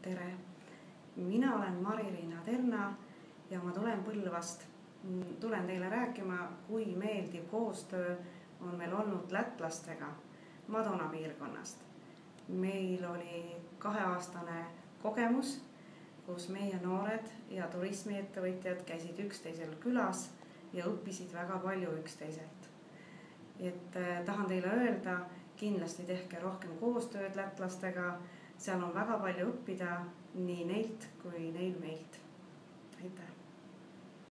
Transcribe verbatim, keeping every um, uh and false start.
Tere! Mina olen Mari-Riina Terna ja ma tulen Põlvast. Tulen teile rääkima, kui meeldiv koostöö on meil olnud lätlastega Madona piirkonnast. Meil oli kaheaastane kogemus, kus meie noored ja turismiettevõtjad käisid üksteisel külas ja õppisid väga palju üksteiselt. Et tahan teile öelda, kindlasti tehke rohkem koostööd lätlastega. Seal on väga palju õppida nii neilt kui neil meilt. Aitäh!